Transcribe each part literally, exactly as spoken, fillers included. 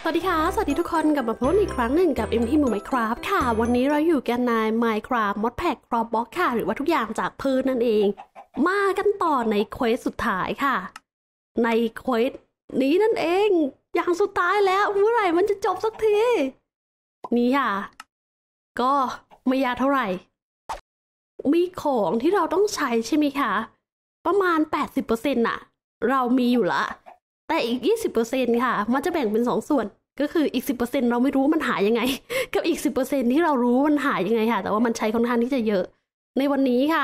สวัสดีค่ะสวัสดีทุกคนกลับมาพบอีกครั้งหนึ่งกับ เอ็ม ที Minecraft ค่ะวันนี้เราอยู่กันใน Minecraft Modpack Dropbox ค่ะหรือว่าทุกอย่างจากพื้นนั่นเองมากันต่อในเควสสุดท้ายค่ะในเควสนี้นั่นเองอย่างสุดท้ายแล้วเมื่อไหร่มันจะจบสักทีนี่ค่ะก็ไม่ยากเท่าไหร่มีของที่เราต้องใช้ใช่ไหมคะประมาณ แปดสิบเปอร์เซ็นต์ น่ะเรามีอยู่ละแต่อีก ยี่สิบเปอร์เซ็นต์ ค่ะมันจะแบ่งเป็นสองส่วนก็คืออีก สิบเปอร์เซ็นต์ เราไม่รู้มันหายังไงกับอีก สิบเปอร์เซ็นต์ ที่เรารู้มันหายังไงค่ะแต่ว่ามันใช้ค่อนข้างที่จะเยอะในวันนี้ค่ะ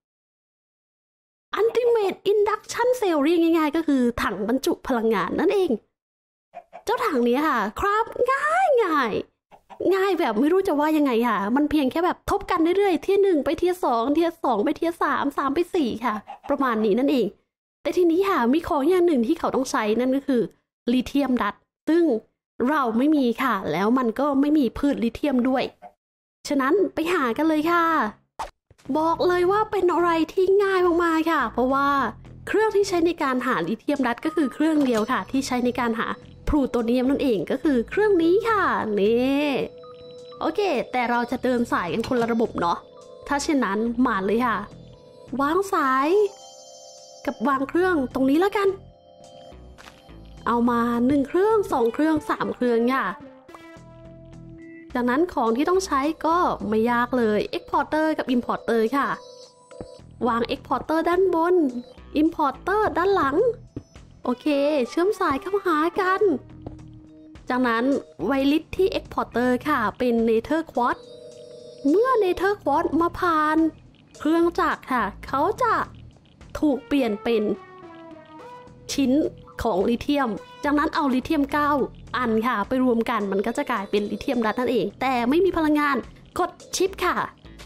Ultimate Induction Cell เรียกง่ายๆก็คือถังบรรจุพลังงานนั่นเองเจ้าถังนี้ค่ะครับง่ายง่ายง่ายแบบไม่รู้จะว่ายังไงค่ะมันเพียงแค่แบบทบกันเรื่อยๆเทียร์หนึ่งไปเทียร์สองเทียร์สองไปเทียร์สามสามไปสี่ค่ะประมาณนี้นั่นเองแต่ทีนี้ค่ะมีของอย่างหนึ่งที่เขาต้องใช้นั่นก็คือลิเธียมดัดซึ่งเราไม่มีค่ะแล้วมันก็ไม่มีพืชลิเธียมด้วยฉะนั้นไปหากันเลยค่ะบอกเลยว่าเป็นอะไรที่ง่ายมากๆค่ะเพราะว่าเครื่องที่ใช้ในการหาลิเธียมดัดก็คือเครื่องเดียวค่ะที่ใช้ในการหาพลูโตเนียมนั่นเองก็คือเครื่องนี้ค่ะนี่โอเคแต่เราจะเดินสายกันคนละระบบเนาะถ้าเช่นนั้นมาเลยค่ะวางสายกับวางเครื่องตรงนี้แล้วกันเอามาหนึ่งเครื่องสองเครื่องสามเครื่องค่ะจากนั้นของที่ต้องใช้ก็ไม่ยากเลย Exporter กับ Importer ค่ะวาง Exporter ด้านบน Importer ด้านหลังโอเคเชื่อมสายเข้าหากันจากนั้นไวลิสที่ Exporter ค่ะเป็น Nether Quartz เมื่อ Nether Quartz มาผ่านเครื่องจักรค่ะเขาจะถูกเปลี่ยนเป็นชิ้นของลิเธียมจากนั้นเอาลิเธียมเก้าอันค่ะไปรวมกันมันก็จะกลายเป็นลิเธียมดัดนั่นเองแต่ไม่มีพลังงานกดชิปค่ะ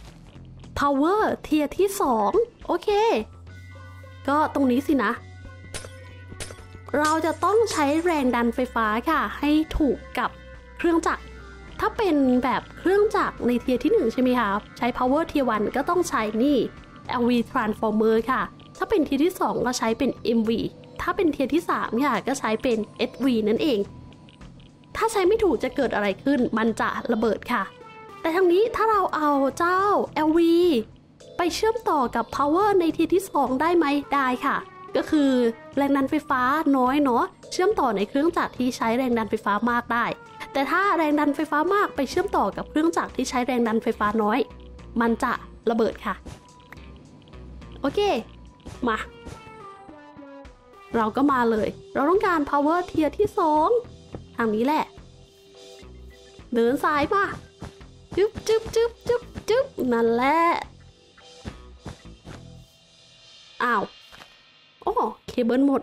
Power เทียร์ที่สองโอเคก็ตรงนี้สินะเราจะต้องใช้แรงดันไฟฟ้าค่ะให้ถูกกับเครื่องจักรถ้าเป็นแบบเครื่องจักรในเทียร์ที่หนึ่งใช่ไหมคะใช้ Power เทียร์วันก็ต้องใช้นี่ แอล วี Transformer ค่ะถ้าเป็นเทียร์ที่สองก็ใช้เป็น เอ็ม วี ถ้าเป็นเทียร์ที่สามค่ะก็ใช้เป็น เอส วี นั่นเองถ้าใช้ไม่ถูกจะเกิดอะไรขึ้นมันจะระเบิดค่ะแต่ทางนี้ถ้าเราเอาเจ้า แอล วี ไปเชื่อมต่อกับ Power ในเทียร์ที่สองได้ไหมได้ค่ะก็คือแรงดันไฟฟ้าน้อยเนาะเชื่อมต่อในเครื่องจักรที่ใช้แรงดันไฟฟ้ามากได้แต่ถ้าแรงดันไฟฟ้ามากไปเชื่อมต่อกับเครื่องจักรที่ใช้แรงดันไฟฟ้าน้อยมันจะระเบิดค่ะโอเคมาเราก็มาเลยเราต้องการ power เทียร์ที่สองทางนี้แหละเดินสายมาจึ๊บจึ๊บจึ๊บจึ๊บจึ๊บนั่นแหละอ้าวโอ้เคเบิลหมด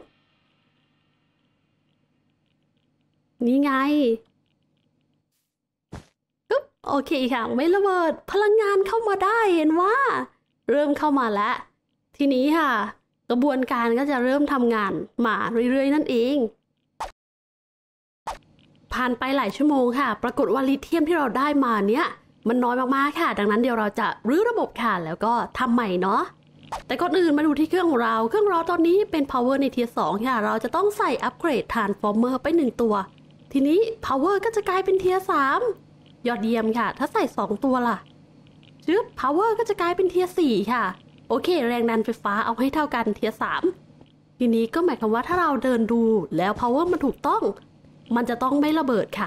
นี่ไงปึ๊บโอเคค่ะไม่ระเบิดพลังงานเข้ามาได้เห็นว่าเริ่มเข้ามาแล้วทีนี้ค่ะกระบวนการก็จะเริ่มทำงานมาเรื่อยๆนั่นเองผ่านไปหลายชั่วโมงค่ะปรากฏว่าลิเธียมที่เราได้มาเนี้ยมันน้อยมากๆค่ะดังนั้นเดี๋ยวเราจะรื้อระบบค่ะแล้วก็ทำใหม่เนาะแต่ก่อนอื่นมาดูที่เครื่องของเราเครื่องเราตอนนี้เป็น power ในเทียร์สองค่ะเราจะต้องใส่อัปเกรด transformer ไปหนึ่งตัวทีนี้ power ก็จะกลายเป็นเทียร์สามยอดเยี่ยมค่ะถ้าใส่สองตัวล่ะจึ๊บ power ก็จะกลายเป็นเทียร์สี่ค่ะโอเคแรงดันไฟฟ้าเอาให้เท่ากันเทียร์สามทีนี้ก็หมายความว่าถ้าเราเดินดูแล้ว power มันถูกต้องมันจะต้องไม่ระเบิดค่ะ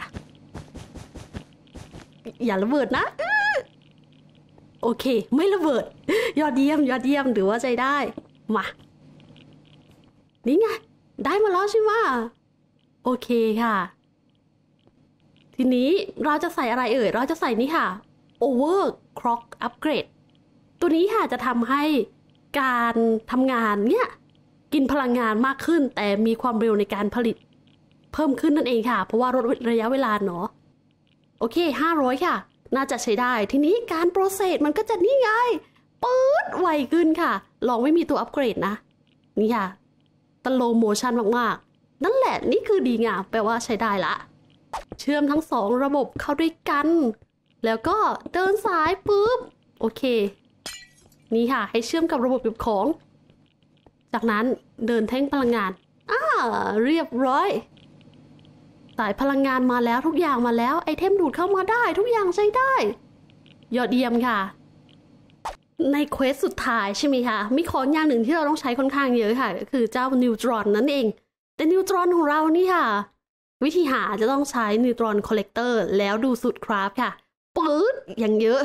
อย่าระเบิดนะโอเคไม่ระเบิดยอดเยี่ยมยอดเยี่ยมหรือว่าใจได้มานี่ไงได้มาแล้วใช่ไหมโอเคค่ะทีนี้เราจะใส่อะไรเอ่ยเราจะใส่นี่ค่ะ overclock upgrade ตัวนี้ค่ะจะทำให้การทำงานเนี่ยกินพลังงานมากขึ้นแต่มีความเร็วในการผลิตเพิ่มขึ้นนั่นเองค่ะเพราะว่าลดระยะเวลาเนาะโอเคห้าร้อยค่ะน่าจะใช้ได้ทีนี้การโปรเซสมันก็จะนี่ไงปื๊ดไวขึ้นค่ะลองไม่มีตัวอัปเกรดนะนี่ค่ะตโลโมชั่นมากๆนั่นแหละนี่คือดีงามแปลว่าใช้ได้ละเชื่อมทั้งสองระบบเข้าด้วยกันแล้วก็เดินสายปุ๊บโอเคนี่ค่ะให้เชื่อมกับระบบเก็บของจากนั้นเดินแท่งพลังงานอ่าเรียบร้อยสายพลังงานมาแล้วทุกอย่างมาแล้วไอเทมดูดเข้ามาได้ทุกอย่างใช้ได้ยอดเยี่ยมค่ะในเควสสุดท้ายใช่ไหมคะมีของอย่างหนึ่งที่เราต้องใช้ค่อนข้างเยอะค่ะก็คือเจ้านิวตรอนนั่นเองแต่นิวตรอนของเรานี่ค่ะวิธีหาจะต้องใช้นิวตรอนคอลเลกเตอร์แล้วดูสูตรคราฟค่ะปื๊ดอย่างเยอะ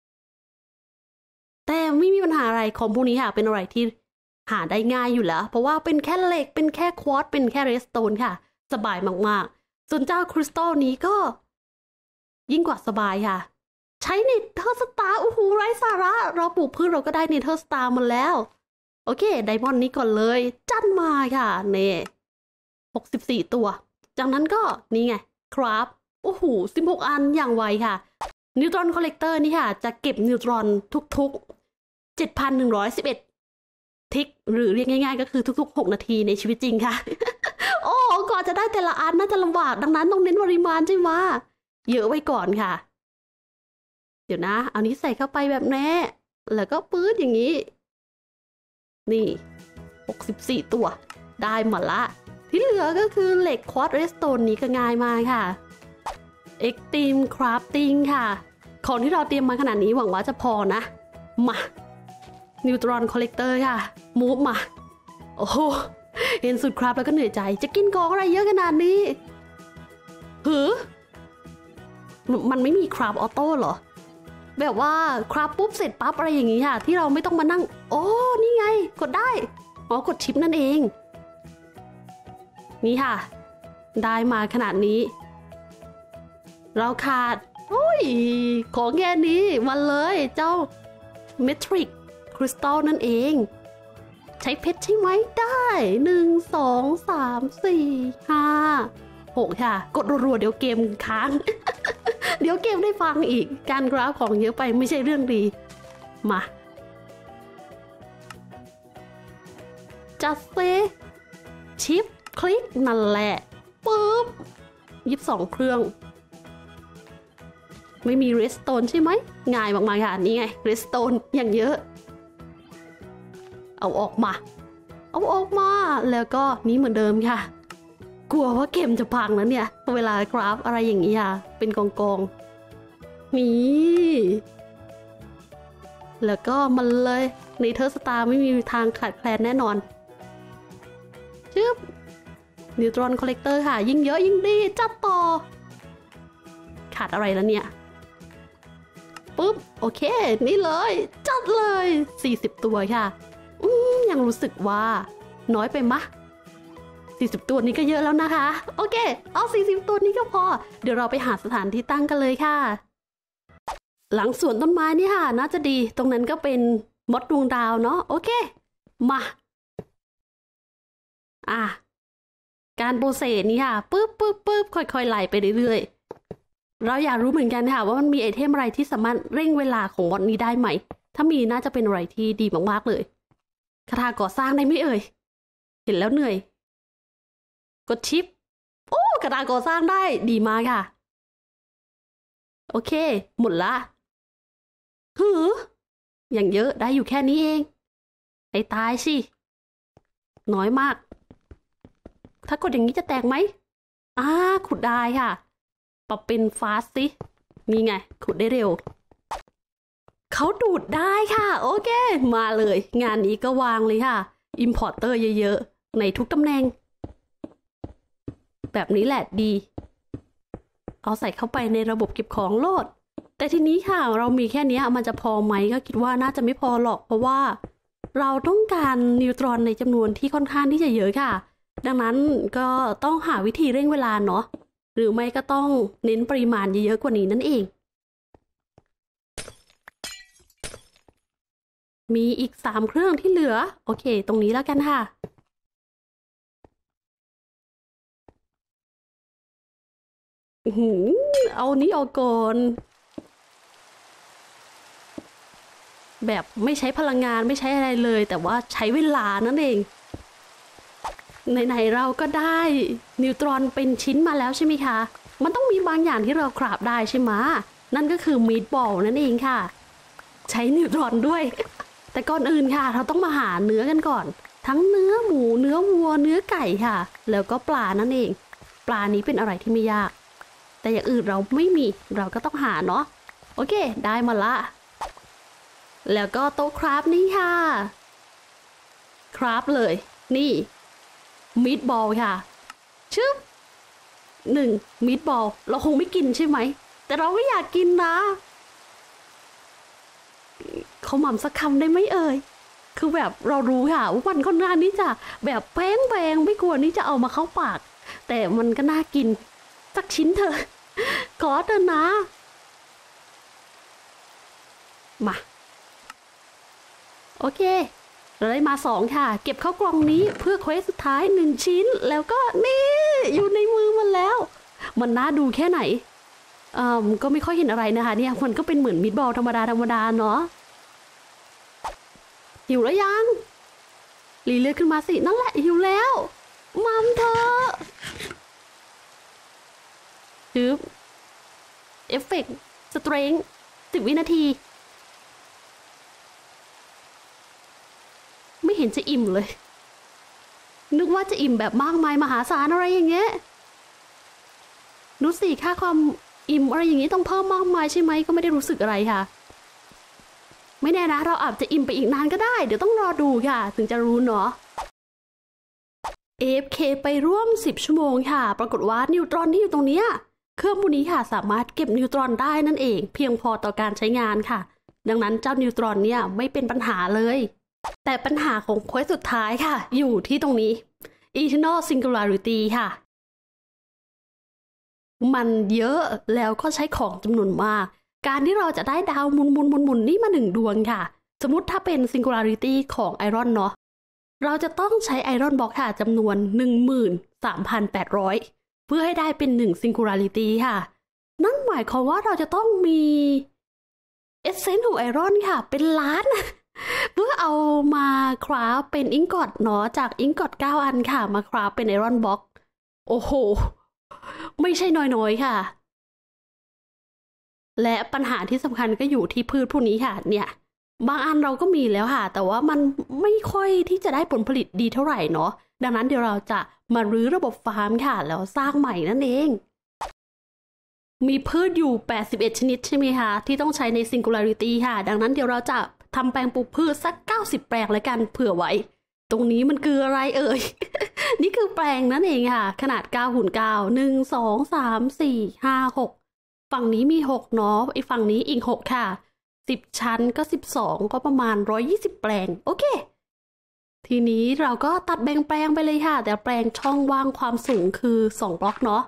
แต่ไม่มีปัญหาอะไรของพวกนี้ค่ะเป็นอะไรที่หาได้ง่ายอยู่แล้วเพราะว่าเป็นแค่เหล็กเป็นแค่ควอตซ์เป็นแค่เรสโตนค่ะสบายมากๆส่วนเจ้าคริสตัลนี้ก็ยิ่งกว่าสบายค่ะใช้เนเธอร์สตาร์โอ้โหไร้สาระเราปลูกพืชเราก็ได้เนเธอร์สตาร์มาแล้วโอเคไดมอนด์นี้ก่อนเลยจัดมาค่ะเน่หกสิบสี่ตัวจากนั้นก็นี่ไงครับโอ้โหสิบหกอันอย่างไวค่ะนิวตรอนคอลเลกเตอร์นี่ค่ะจะเก็บนิวตรอนทุกๆ เจ็ดพันหนึ่งร้อยสิบเอ็ด ทิกหรือเรียกง่ายๆก็คือทุกๆหกนาทีในชีวิตจริงค่ะ โอ้ก่อนจะได้แต่ละอันน่าจะลำบากดังนั้นต้องเน้นปริมาณใช่ไหมเยอะไว้ก่อนค่ะเดี๋ยวนะเอานี้ใส่เข้าไปแบบแน่แล้วก็ปื๊ดอย่างนี้นี่หกสิบสี่ตัวได้หมดละที่เหลือก็คือเหล็กควอตซ์เรสโตนนี้ก็ง่ายมากค่ะเอ็กตีมคราฟติ้งค่ะของที่เราเตรียมมาขนาดนี้หวังว่าจะพอนะมานิวตรอนคอลเลกเตอร์ค่ะมูฟมาโอ้โหเห็นสุดครับแล้วก็เหนื่อยใจจะกินกองอะไรเยอะขนาดนี้หือมันไม่มีคราฟออโต้เหรอแบบว่าคราฟปุ๊บเสร็จปั๊บอะไรอย่างงี้ค่ะที่เราไม่ต้องมานั่งโอ้นี่ไงกดได้อ๋อกดชิปนั่นเองนี่ค่ะได้มาขนาดนี้เราขาดโอ้ยของแค่นี้มาเลยเจ้าเมทริกคริสตัลนั่นเองใช้เพชรใช่ไหมได้หนึ่งสองสามสี่ห้าหกค่ะกดรัวๆเดี๋ยวเกมค้าง เดี๋ยวเกมได้ฟังอีกการกราฟของเยอะไปไม่ใช่เรื่องดีมาจัดเซชิปคลิกนั่นแหละปุ๊บยี่สิบสองเครื่องไม่มีเรสโตนใช่ไหมง่ายมากๆค่ะนี่ไงเรสโตนอย่างเยอะเอาออกมาเอาออกมาแล้วก็นี้เหมือนเดิมค่ะกลัวว่าเกมจะพังแล้วเนี่ยเวลากราฟอะไรอย่างนี้ค่ะเป็นกองกองนี่แล้วก็มันเลยในเทอร์สตาร์ไม่มีทางขาดแคลนแน่นอนชึบนิวตรอนคอลเลกเตอร์ค่ะยิ่งเยอะยิ่งดีจัดต่อขาดอะไรแล้วเนี่ยปุ๊บโอเคนี่เลยจัดเลยสี่สิบตัวค่ะอืมยังรู้สึกว่าน้อยไปมะสี่สิบตัวนี้ก็เยอะแล้วนะคะโอเคเอาสี่สิบตัวนี้ก็พอเดี๋ยวเราไปหาสถานที่ตั้งกันเลยค่ะหลังสวนต้นไม้นี่ค่ะน่าจะดีตรงนั้นก็เป็นมดดวงดาวเนาะโอเคมาอ่ะการโปรเซสนี่ค่ะปึ๊บปึ๊บปึ๊บค่อยๆไล่ไปเรื่อยๆเราอยากรู้เหมือนกันค่ะว่ามันมีไอเทมอะไรที่สามารถเร่งเวลาของมดนี้ได้ไหมถ้ามีน่าจะเป็นอะไรที่ดีมากๆเลยคาถาก่อสร้างได้ไหมเอ่ยเห็นแล้วเหนื่อยกดชิปโอ้กระดาษก่อสร้างได้ดีมากค่ะโอเคหมดละหืออย่างเยอะได้อยู่แค่นี้เองไอ้ตายสิน้อยมากถ้ากดอย่างนี้จะแตกไหมอ่าขุดได้ค่ะปรับเป็นฟาสสินี่ไงขุดได้เร็วเขาดูดได้ค่ะโอเคมาเลยงานนี้ก็วางเลยค่ะอิมพอร์เตอร์เยอะๆในทุกตำแหน่งแบบนี้แหละดีเอาใส่เข้าไปในระบบเก็บของโลดแต่ทีนี้ค่ะเรามีแค่นี้มันจะพอไหมก็คิดว่าน่าจะไม่พอหรอกเพราะว่าเราต้องการนิวตรอนในจำนวนที่ค่อนข้างที่จะเยอะค่ะดังนั้นก็ต้องหาวิธีเร่งเวลาเนาะหรือไม่ก็ต้องเน้นปริมาณเยอะๆกว่านี้นั่นเองมีอีกสามเครื่องที่เหลือโอเคตรงนี้แล้วกันค่ะหืมเอานี้เอาก่อนแบบไม่ใช้พลังงานไม่ใช้อะไรเลยแต่ว่าใช้เวลานั่นเองไหนๆเราก็ได้นิวตรอนเป็นชิ้นมาแล้วใช่ไหมคะมันต้องมีบางอย่างที่เราคราฟได้ใช่ไหมนั่นก็คือมีดบอลนั่นเองค่ะใช้นิวตรอนด้วยแต่ก่อนอื่นค่ะเราต้องมาหาเนื้อกันก่อนทั้งเนื้อหมูเนื้อวัวเนื้อไก่ค่ะแล้วก็ปลานั่นเองปลานี้เป็นอะไรที่ไม่ยากแต่อย่างอื่นเราไม่มีเราก็ต้องหาเนาะโอเคได้มาละแล้วก็โต๊ะคราฟนี่ค่ะคราฟเลยนี่มีดบอลค่ะชึบหนึ่งมีดบอลเราคงไม่กินใช่ไหมแต่เราไม่อยากกินนะเขาหม่ำสักคำได้ไหมเอ่ยคือแบบเรารู้ค่ะว่ามันค่อนข้างนี่จะแบบแพงแพงไม่ควรที่จะเอามาเข้าปากแต่มันก็น่ากินสักชิ้นเถอะขอเถอะนะมาโอเคเราได้มาสองค่ะเก็บเข้ากล่องนี้เพื่อเควสสุดท้ายหนึ่งชิ้นแล้วก็นี่อยู่ในมือมันแล้วมันน่าดูแค่ไหนอ่าก็ไม่ค่อยเห็นอะไรนะคะเนี่ยมันก็เป็นเหมือนมิตบอลธรรมดาธรรมดาเนาะหิวแล้วยังรีเลือกขึ้นมาสินั่นแหละหิวแล้วมัมเธอจึ๊บเอฟเฟกต์สเตรงสิบวินาทีไม่เห็นจะอิ่มเลยนึกว่าจะอิ่มแบบมากมายมหาศาลอะไรอย่างเงี้ยรู้สิค่าความอิ่มอะไรอย่างงี้ต้องเพิ่มมากมายใช่ไหมก็ไม่ได้รู้สึกอะไรค่ะไม่แน่นะเราอาจจะอิ่มไปอีกนานก็ได้เดี๋ยวต้องรอดูค่ะถึงจะรู้เนาะ เอ เอฟ เค ไปร่วมสิบชั่วโมงค่ะปรากฏว่านิวตรอนที่อยู่ตรงเนี้ยเครื่องพวกนี้ค่ะสามารถเก็บนิวตรอนได้นั่นเองเพียงพอต่อการใช้งานค่ะดังนั้นเจ้านิวตรอนเนี่ยไม่เป็นปัญหาเลยแต่ปัญหาของเควสสุดท้ายค่ะอยู่ที่ตรงนี้ Eternal Singularity ค่ะมันเยอะแล้วก็ใช้ของจำนวนมากการที่เราจะได้ดาวหมุนหมุนหมุนหมุนนี่มาหนึ่งดวงค่ะสมมติถ้าเป็น Singularity ของไอรอนเนาะเราจะต้องใช้ไอรอนบล็อกค่ะจำนวน หนึ่งหมื่นสามพันแปดร้อย เพื่อให้ได้เป็นหนึ่ง Singularity ค่ะนั่นหมายความว่าเราจะต้องมีเอเซนส์ของไอรอนค่ะเป็นล้านเพื่อเอามาคราฟเป็นอิงกอตเนาะจากอิงกอตเก้าอันค่ะมาคราฟเป็นไอรอนบล็อกโอ้โหไม่ใช่น้อยๆค่ะและปัญหาที่สำคัญก็อยู่ที่พืชพวกนี้ค่ะเนี่ยบางอันเราก็มีแล้วค่ะแต่ว่ามันไม่ค่อยที่จะได้ผลผลิตดีเท่าไหร่เนาะดังนั้นเดี๋ยวเราจะมารื้อระบบฟาร์มค่ะแล้วสร้างใหม่นั่นเองมีพืชอยู่แปดสิบเอ็ดชนิดใช่ไหมคะที่ต้องใช้ใน Singularity ค่ะดังนั้นเดี๋ยวเราจะทำแปลงปลูกพืชสักเก้าสิบแปลงแล้วกันเผื่อไว้ตรงนี้มันคืออะไรเอ่ย นี่คือแปลงนั่นเองค่ะขนาดเก้าคูณเก้า หนึ่ง สอง สาม สี่ ห้า หกฝั่งนี้มีหกเนาะไอ้ฝั่งนี้อีกหกค่ะสิบชั้นก็สิบสองก็ประมาณหนึ่งร้อยยี่สิบแปลงโอเคทีนี้เราก็ตัดแบ่งแปลงไปเลยค่ะแต่แปลงช่องว่างความสูงคือสองบล็อกเนาะ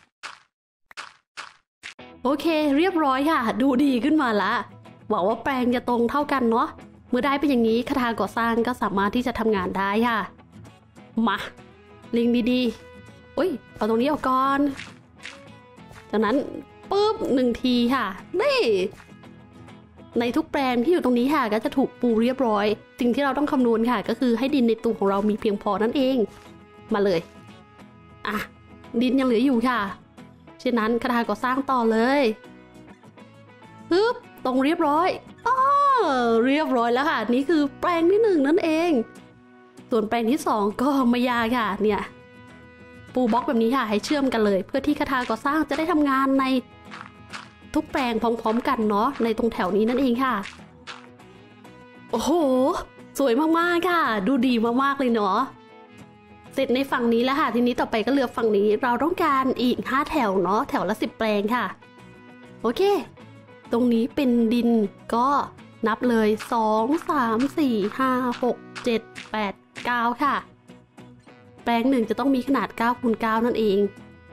โอเคเรียบร้อยค่ะดูดีขึ้นมาละหวังว่าแปลงจะตรงเท่ากันเนาะเมื่อได้เป็นอย่างนี้คาถาก่อสร้างก็สามารถที่จะทำงานได้ค่ะมาลิงดีๆอุ้ยเอาตรงนี้ออกก่อนจากนั้นปุ๊บหนึ่งทีค่ะนี่ในทุกแปลงที่อยู่ตรงนี้ค่ะก็จะถูกปูเรียบร้อยสิ่งที่เราต้องคำนวณค่ะก็คือให้ดินในตัวของเรามีเพียงพอนั่นเองมาเลยอ่ะดินยังเหลืออยู่ค่ะฉะนั้นคาถาก่อสร้างต่อเลยปึ๊บตรงเรียบร้อยอ๋อเรียบร้อยแล้วค่ะนี่คือแปลงที่หนึ่งนั่นเองส่วนแปลงที่สองก็ไม่ยากค่ะเนี่ยปูบล็อกแบบนี้ค่ะให้เชื่อมกันเลยเพื่อที่คาถาก่อสร้างจะได้ทำงานในทุกแปลงพร้อมๆกันเนาะในตรงแถวนี้นั่นเองค่ะโอ้โหสวยมากๆค่ะดูดีมากๆเลยเนาะเสร็จในฝั่งนี้แล้วค่ะทีนี้ต่อไปก็เหลือฝั่งนี้เราต้องการอีกห้าแถวเนาะแถวละสิบแปลงค่ะโอเคตรงนี้เป็นดินก็นับเลยสอง สาม สี่ ห้า หก เจ็ด แปด เก้าค่ะแปลงหนึ่งจะต้องมีขนาดเก้าคูณเก้านั่นเอง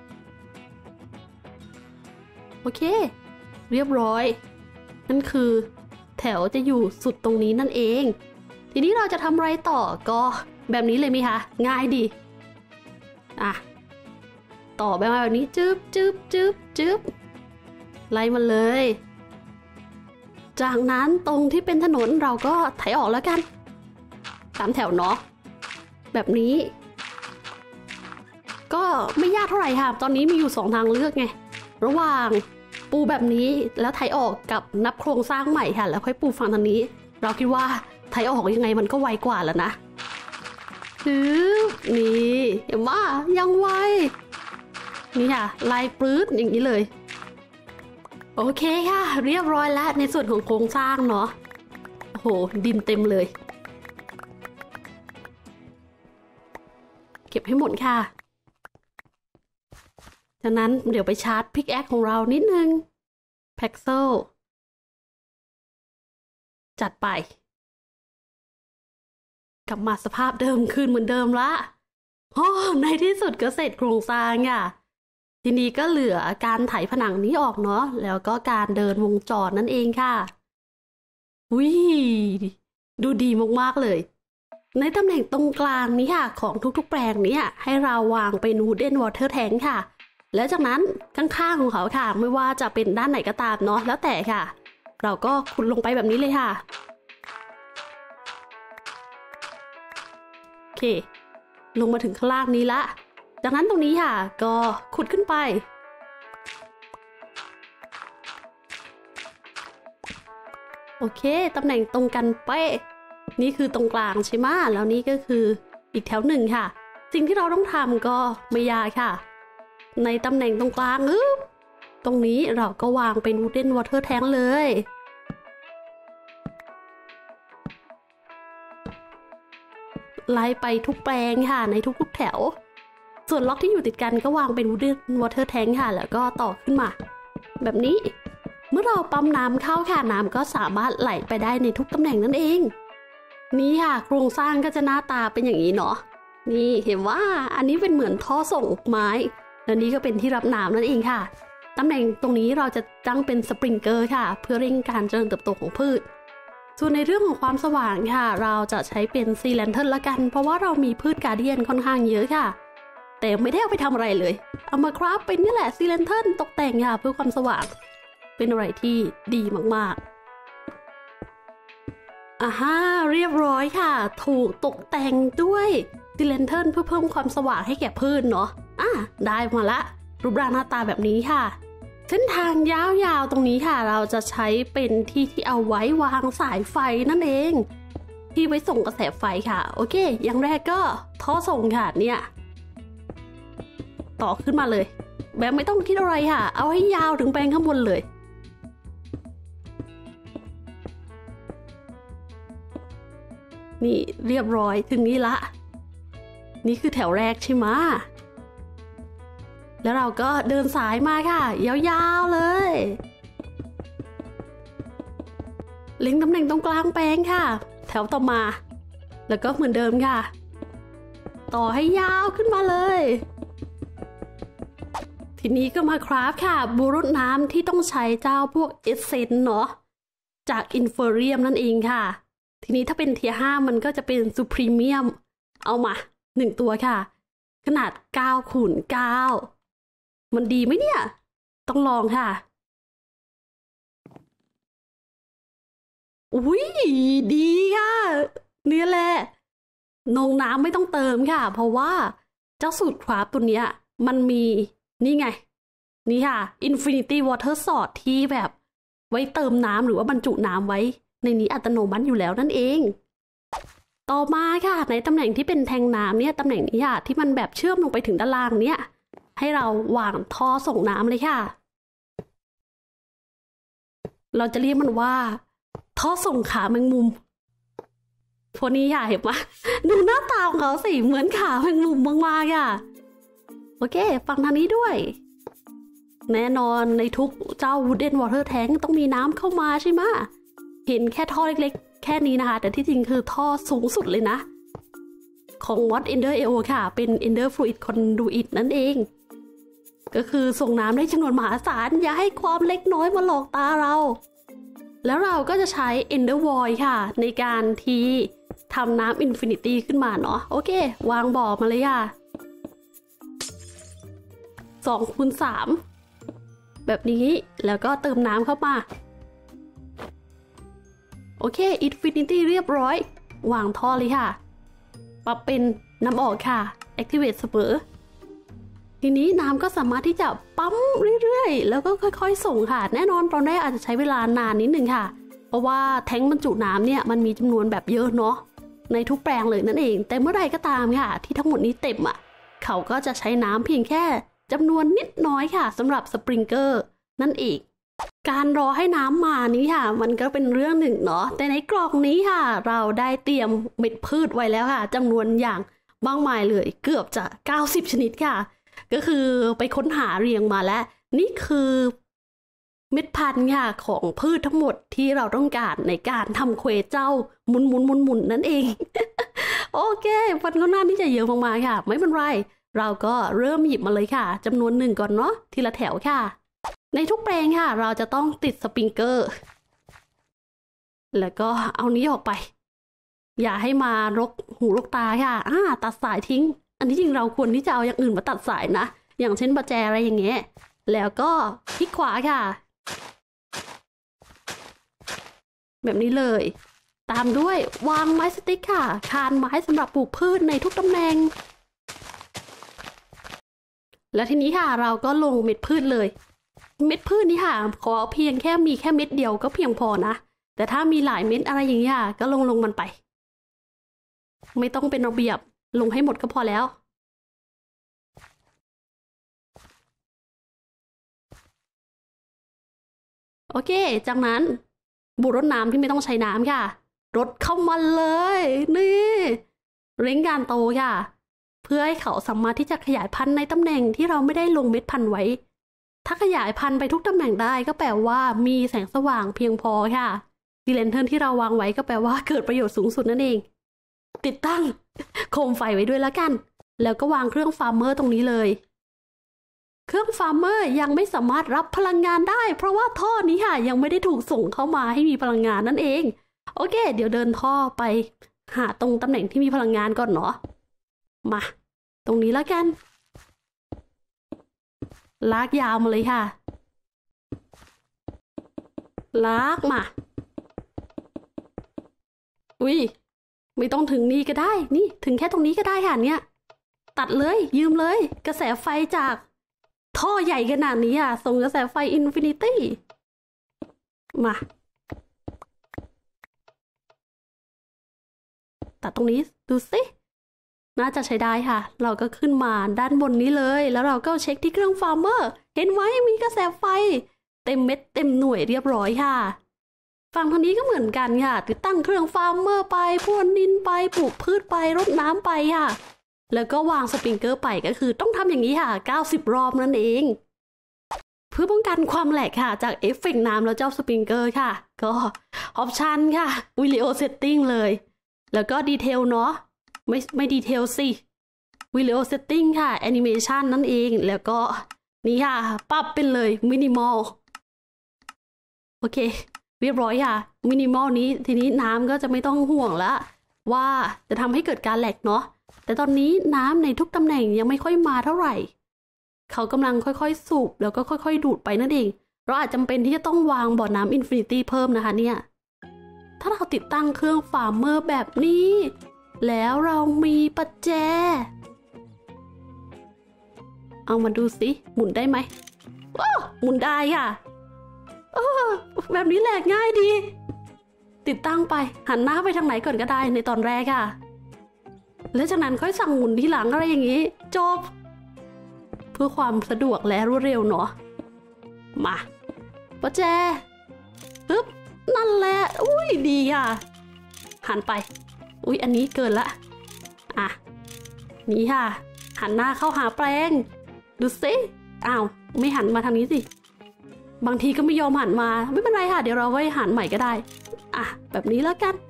โอเคเรียบร้อยนั่นคือแถวจะอยู่สุดตรงนี้นั่นเองทีนี้เราจะทำอะไรต่อก็แบบนี้เลยไหมคะง่ายดีอ่ะต่อแบบแบบนี้จึ๊บจึ๊บจึ๊บจึ๊บไล่มันเลยจากนั้นตรงที่เป็นถนนเราก็ไถออกแล้วกันตามแถวเนาะแบบนี้ก็ไม่ยากเท่าไหร่ค่ะตอนนี้มีอยู่สองทางเลือกไงระหว่างปูแบบนี้แล้วไถออกกับนับโครงสร้างใหม่ค่ะแล้วค่อยปูฝั่งทางนี้เราคิดว่าไถออกยังไงมันก็ไวกว่าแล้วนะคือนี่เห็นว่ายังไวนี่ค่ะลายปลื้ดอย่างนี้เลยโอเคค่ะเรียบร้อยแล้วในส่วนของโครงสร้างเนาะโอ้โหดินเต็มเลยเก็บให้หมดค่ะจากนั้นเดี๋ยวไปชาร์จพิกแอคของเรานิดนึงแพ็กเซลจัดไปกลับมาสภาพเดิมคืนเหมือนเดิมละโอ้ในที่สุดก็เสร็จโครงสร้างอ่ะทีนี้ก็เหลือการไถผนังนี้ออกเนาะแล้วก็การเดินวงจรนั่นเองค่ะวิดูดีมากๆเลยในตำแหน่งตรงกลางนี้ค่ะของทุกๆแปลงนี้ให้เราวางเป็น Wooden Water Tank ค่ะแล้วจากนั้นข้างๆของเขาค่ะไม่ว่าจะเป็นด้านไหนก็ตามเนาะแล้วแต่ค่ะเราก็ขุดลงไปแบบนี้เลยค่ะโอเคลงมาถึงข้างล่างนี้ละจากนั้นตรงนี้ค่ะก็ขุดขึ้นไปโอเคตำแหน่งตรงกันเป๊ะนี่คือตรงกลางใช่ไหมแล้วนี่ก็คืออีกแถวหนึ่งค่ะสิ่งที่เราต้องทำก็ไม่ยากค่ะในตำแหน่งตรงกลางอึ๊บตรงนี้เราก็วางเป็น Wooden Water Tank เลยไล่ไปทุกแปลงค่ะในทุกๆแถวส่วนล็อกที่อยู่ติดกันก็วางเป็น Wooden Water Tank ค่ะแล้วก็ต่อขึ้นมาแบบนี้เมื่อเราปั๊มน้ำเข้าค่ะน้ำก็สามารถไหลไปได้ในทุกตำแหน่งนั่นเองนี่ค่ะโครงสร้างก็จะหน้าตาเป็นอย่างนี้เนาะนี่เห็นว่าอันนี้เป็นเหมือนท่อส่งไม้แล้วนี้ก็เป็นที่รับน้ำนั่นเองค่ะตำแหน่งตรงนี้เราจะตั้งเป็นสปริงเกอร์ค่ะเพื่อเร่งการเจริญเติบโตของพืชส่วนในเรื่องของความสว่างค่ะเราจะใช้เป็นซีแลนเทิร์นละกันเพราะว่าเรามีพืชการเดียนค่อนข้างเยอะค่ะแต่ไม่ได้เอาไปทำอะไรเลยเอามาคราฟเป็นนี่แหละซีแลนเทิร์นตกแต่งค่ะเพื่อความสว่างเป็นอะไรที่ดีมากๆอ่าฮะเรียบร้อยค่ะถูกตกแต่งด้วยซีแลนเทิร์นเพื่อเพิ่มความสว่างให้แก่พืชเนาะอ่ะได้มาละรูปร่างหน้าตาแบบนี้ค่ะเส้นทางยาวๆตรงนี้ค่ะเราจะใช้เป็นที่ที่เอาไว้วางสายไฟนั่นเองที่ไว้ส่งกระแสไฟค่ะโอเคอย่างแรกก็ท่อส่งค่ะเนี่ยต่อขึ้นมาเลยแบบไม่ต้องคิดอะไรค่ะเอาให้ยาวถึงแปลงข้างบนเลยนี่เรียบร้อยถึงนี้ละนี่คือแถวแรกใช่ไหมแล้วเราก็เดินสายมาค่ะยาวๆเลยเล็งตำแหน่งตรงกลางแปลงค่ะแถวต่อมาแล้วก็เหมือนเดิมค่ะต่อให้ยาวขึ้นมาเลยทีนี้ก็มาคราฟค่ะบูรดน้ำที่ต้องใช้เจ้าพวกเอสเซนเนาะจากอินเฟอร์เรียมนั่นเองค่ะทีนี้ถ้าเป็นเทียร์ห้ามันก็จะเป็นซูพรีเมียมเอามาหนึ่งตัวค่ะขนาดเก้าคูณเก้ามันดีไหมเนี่ยต้องลองค่ะอุ้ยดีค่ะนี่แหละนงน้ำไม่ต้องเติมค่ะเพราะว่าเจ้าสูตรคราฟตัวเนี้ยมันมีนี่ไงนี่ค่ะ Infinity Water Sword ที่แบบไว้เติมน้ำหรือว่าบรรจุน้ำไว้ในนี้อัตโนมัติอยู่แล้วนั่นเองต่อมาค่ะในตำแหน่งที่เป็นแทงน้ำเนี่ยตำแหน่งนี้ค่ะที่มันแบบเชื่อมลงไปถึงด้านล่างเนี่ยให้เราวางท่อส่งน้ำเลยค่ะเราจะเรียกมันว่าท่อส่งขาแมงมุมพวกนี้ค่ะเห็นปะดูหน้าตาของเขาสิเหมือนขาแมงมุมมากๆค่ะโอเคฟังทางนี้ด้วยแน่นอนในทุกเจ้า Wooden Water Tank ต้องมีน้ำเข้ามาใช่ไหมเห็นแค่ท่อเล็กๆแค่นี้นะคะแต่ที่จริงคือท่อสูงสุดเลยนะของ Watt Ender เอ โอ ค่ะเป็น Ender Fluid Conduit นั่นเองก็คือส่งน้ำได้จำนวนมหาศาลอย่าให้ความเล็กน้อยมาหลอกตาเราแล้วเราก็จะใช้ Ender Void ค่ะในการที่ทำน้ำ Infinity ขึ้นมาเนาะโอเควางบ่อมาเลยค่ะสองคูณสามแบบนี้แล้วก็เติมน้ำเข้ามาโอเค Infinity เรียบร้อยวางท่อเลยค่ะปรับเป็นน้ำออกค่ะ Activate เสมอทีนี้น้ำก็สามารถที่จะปั๊มเรื่อยๆแล้วก็ค่อยๆส่งค่ะแน่นอนตอนแรกอาจจะใช้เวลานานนิดนึงค่ะเพราะว่าแทงบรรจุน้ำเนี่ยมันมีจำนวนแบบเยอะเนาะในทุกแปลงเลยนั่นเองแต่เมื่อใดก็ตามค่ะที่ทั้งหมดนี้เต็มอ่ะเขาก็จะใช้น้ำเพียงแค่จำนวนนิดน้อยค่ะสำหรับสปริงเกอร์นั่นเองการรอให้น้ำมานี้ค่ะมันก็เป็นเรื่องหนึ่งเนาะแต่ในกล่องนี้ค่ะเราได้เตรียมเม็ดพืชไว้แล้วค่ะจำนวนอย่างมากมายเลยเกือบจะเก้าสิบชนิดค่ะก็คือไปค้นหาเรียงมาแล้วนี่คือเม็ดพันธุ์ค่ะของพืชทั้งหมดที่เราต้องการในการทำเควสเจ้าหมุนหมุนหมุนหมุนนั่นเอง โอเคมันก็น่าที่จะเยอะมากๆค่ะไม่เป็นไรเราก็เริ่มหยิบมาเลยค่ะจำนวนหนึ่งก่อนเนาะทีละแถวค่ะในทุกแปลงค่ะเราจะต้องติดสปริงเกอร์แล้วก็เอานี้ออกไปอย่าให้มารกหูรกตาค่ะอ่าตัดสายทิ้งอันนี้จริงเราควรที่จะเอาอย่างอื่นมาตัดสายนะอย่างเช่นประแจอะไรอย่างเงี้ยแล้วก็พลิกขวาค่ะแบบนี้เลยตามด้วยวางไม้สติ๊กค่ะคานไม้สำหรับปลูกพืชในทุกตำแหน่งแล้วทีนี้ค่ะเราก็ลงเม็ดพืชเลยเม็ดพืชนี่ค่ะขอเพียงแค่มีแค่เม็ดเดียวก็เพียงพอนะแต่ถ้ามีหลายเม็ดอะไรอย่างเงี้ยก็ลงลงมันไปไม่ต้องเป็นระเบียบลงให้หมดก็พอแล้วโอเคจากนั้นบูรดน้ำที่ไม่ต้องใช้น้ำค่ะรดเข้ามาเลยนี่เร่งการโตค่ะเพื่อให้เขาสามารถที่จะขยายพันธุ์ในตำแหน่งที่เราไม่ได้ลงเม็ดพันธุ์ไว้ถ้าขยายพันธุ์ไปทุกตำแหน่งได้ก็แปลว่ามีแสงสว่างเพียงพอค่ะดีเลนเทิร์นที่เราวางไว้ก็แปลว่าเกิดประโยชน์สูงสุดนั่นเองติดตั้งโคมไฟไว้ด้วยแล้วกันแล้วก็วางเครื่องฟาร์มเมอร์ตรงนี้เลยเครื่องฟาร์มเมอร์ยังไม่สามารถรับพลังงานได้เพราะว่าท่อนี้ค่ะยังไม่ได้ถูกส่งเข้ามาให้มีพลังงานนั่นเองโอเคเดี๋ยวเดินท่อไปหาตรงตำแหน่งที่มีพลังงานก่อนเนาะมาตรงนี้แล้วกันลากยาวมาเลยค่ะลากมาอุ้ยไม่ต้องถึงนี่ก็ได้นี่ถึงแค่ตรงนี้ก็ได้ค่ะเนี่ยตัดเลยยืมเลยกระแสไฟจากท่อใหญ่ขนาดนี้อ่ะส่งกระแสไฟอินฟินิตี้มาตัดตรงนี้ดูสิน่าจะใช้ได้ค่ะเราก็ขึ้นมาด้านบนนี้เลยแล้วเราก็เช็คที่เครื่องฟาร์มเมอร์เห็นไว้มีกระแสไฟเต็มเม็ดเต็มหน่วยเรียบร้อยค่ะฝั่งทางนี้ก็เหมือนกันค่ะติดตั้งเครื่องฟาร์มเมอร์ไปพรวนดินไปปลูกพืชไปรดน้ำไปค่ะแล้วก็วางสปริงเกอร์ไปก็คือต้องทำอย่างนี้ค่ะเก้าสิบรอบนั่นเองเพื่อป้องกันความแหลกค่ะจากเอฟเฟกต์น้ำแล้วเจ้าสปริงเกอร์ค่ะก็ออปชันค่ะวิดีโอเซตติ้งเลยแล้วก็ดีเทลเนาะไม่ไม่ดีเทลสิวิดีโอเซตติ้งค่ะแอนิเมชันนั่นเองแล้วก็นี่ค่ะปรับเป็นเลยมินิมอลโอเคเรียบร้อยค่ะมินิมอลนี้ทีนี้น้ำก็จะไม่ต้องห่วงละว่าจะทำให้เกิดการแหลกเนาะแต่ตอนนี้น้ำในทุกตำแหน่งยังไม่ค่อยมาเท่าไหร่เขากำลังค่อยๆสูบแล้วก็ค่อยๆดูดไปนั่นเองเราอาจจำเป็นที่จะต้องวางบ่อน้ำอินฟินิตี้เพิ่มนะคะเนี่ยถ้าเราติดตั้งเครื่องฟาร์มเมอร์แบบนี้แล้วเรามีประแจเอามาดูสิหมุนได้ไหมโอ้หมุนได้ค่ะโอ้แบบนี้แหลกง่ายดีติดตั้งไปหันหน้าไปทางไหนก่อนก็ได้ในตอนแรกค่ะแล้วจากนั้นค่อยสั่งหมุนทีหลังอะไรอย่างนี้จบเพื่อความสะดวกและรวดเร็วเนาะมาประแจปึ๊บนั่นแหละอุ้ยดีค่ะหันไปอุ้ยอันนี้เกินละอ่ะนี่ค่ะหันหน้าเข้าหาแปลงดูสิอ้าวไม่หันมาทางนี้สิบางทีก็ไม่ยอมหันมาไม่เป็นไรค่ะเดี๋ยวเราไว้หันใหม่ก็ได้อ่ะแบบนี้แล้วกัน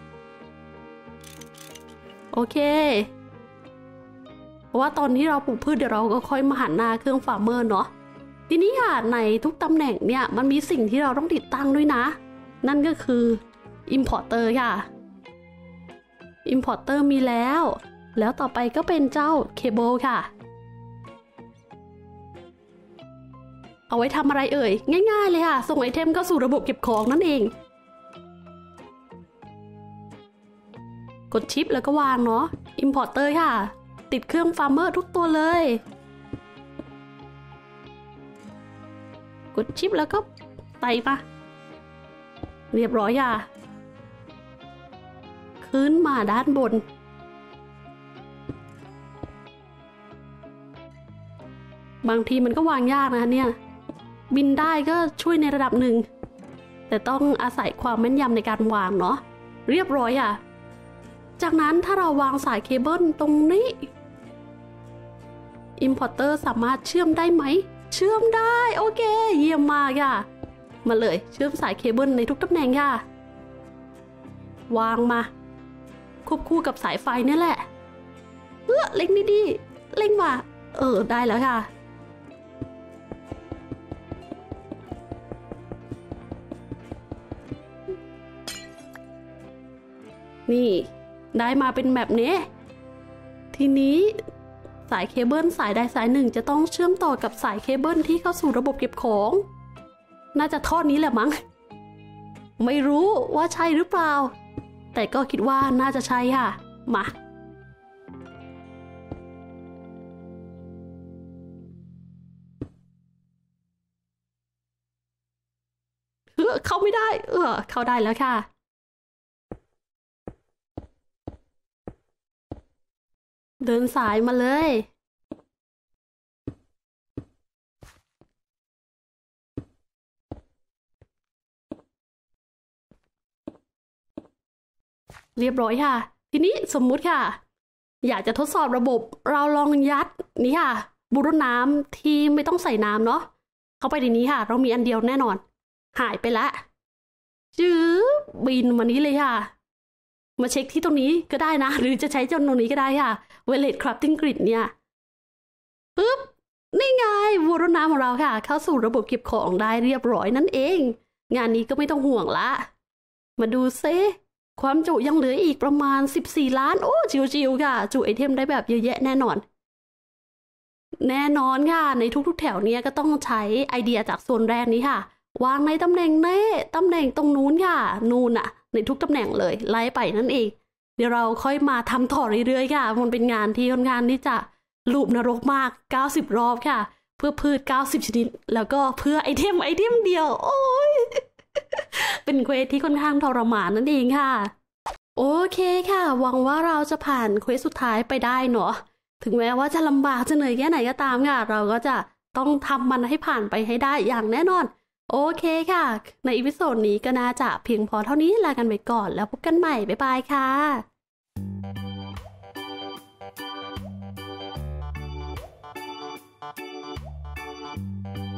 โอเคเพราะว่าตอนที่เราปลูกพืชเดี๋ยวเราก็ค่อยมาหันหน้าเครื่องฟาร์มเมอร์เนาะทีนี้ค่ะในทุกตำแหน่งเนี่ยมันมีสิ่งที่เราต้องติดตั้งด้วยนะนั่นก็คือ Importer ค่ะ Importer มีแล้วแล้วต่อไปก็เป็นเจ้าเคเบิลค่ะเอาไว้ทำอะไรเอ่ยง่ายๆเลยค่ะส่งไอเทมเข้าสู่ระบบเก็บของนั่นเองกดชิปแล้วก็วางเนาะ Importer ค่ะติดเครื่องฟาร์มเมอร์ทุกตัวเลยกดชิปแล้วก็ใส่มาเรียบร้อยค่ะขึ้นมาด้านบน มบางทีมันก็วางยากนะเนี่ยบินได้ก็ช่วยในระดับหนึ่งแต่ต้องอาศัยความแม่นยำในการวางเนาะเรียบร้อยอ่ะจากนั้นถ้าเราวางสายเคเบิลตรงนี้ Importer สามารถเชื่อมได้ไหมเชื่อมได้โอเคเยี่ยมมากค่ะมาเลยเชื่อมสายเคเบิลในทุกตำแหน่งค่ะวางมาควบคู่กับสายไฟนี่แหละเออเล็งดีๆเล็งมาเออได้แล้วค่ะนี่ได้มาเป็นแบบนี้ทีนี้สายเคเบิลสายใดสายหนึ่งจะต้องเชื่อมต่อกับสายเคเบิลที่เข้าสู่ระบบเก็บของน่าจะทอดนี้แหละมั้งไม่รู้ว่าใช่หรือเปล่าแต่ก็คิดว่าน่าจะใช่ค่ะมาเออเข้าไม่ได้เออเข้าได้แล้วค่ะเดินสายมาเลยเรียบร้อยค่ะทีนี้สมมุติค่ะอยากจะทดสอบระบบเราลองยัดนี่ค่ะบูรน้ำที่ไม่ต้องใส่น้ำเนาะเข้าไปในนี้ค่ะเรามีอันเดียวแน่นอนหายไปละจื้อบินมานี้เลยค่ะมาเช็คที่ตรงนี้ก็ได้นะหรือจะใช้จนตรงนี้ก็ได้ค่ะเวเลตคราฟติ้งกริดเนี่ยปึ๊บนี่ไงบูรน้ำของเราค่ะเข้าสู่ระบบเก็บของได้เรียบร้อยนั่นเองงานนี้ก็ไม่ต้องห่วงละมาดูเซความจุยังเหลืออีกประมาณสิบสี่ล้านโอ้จิวๆค่ะจุไอเทมได้แบบเยอะแยะแน่นอนแน่นอนค่ะในทุกๆแถวเนี้ยก็ต้องใช้ไอเดียจากโซนแรกนี้ค่ะวางในตำแหน่งเน่ตำแหน่งตรงนู้นค่ะนูนอะในทุกตำแหน่งเลยไล่ไปนั่นเองเดี๋ยวเราค่อยมาทำต่อเรื่อยๆค่ะมันเป็นงานที่ค่อนข้างที่จะลูปนรกมากเก้าสิบรอบค่ะเพื่อพืชเก้าสิบชนิดแล้วก็เพื่อไอเทมไอเทมเดียวโอ้ย เป็นเควสที่ค่อนข้างทรมานนั่นเองค่ะโอเคค่ะหวังว่าเราจะผ่านเควสสุดท้ายไปได้เนาะถึงแม้ว่าจะลำบากจะเหนื่อยแค่ไหนก็ตามค่ะเราก็จะต้องทำมันให้ผ่านไปให้ได้อย่างแน่นอนโอเคค่ะในอีพิโซดนี้ก็น่าจะเพียงพอเท่านี้ลากันไปก่อนแล้วพบกันใหม่บ๊ายบายค่ะ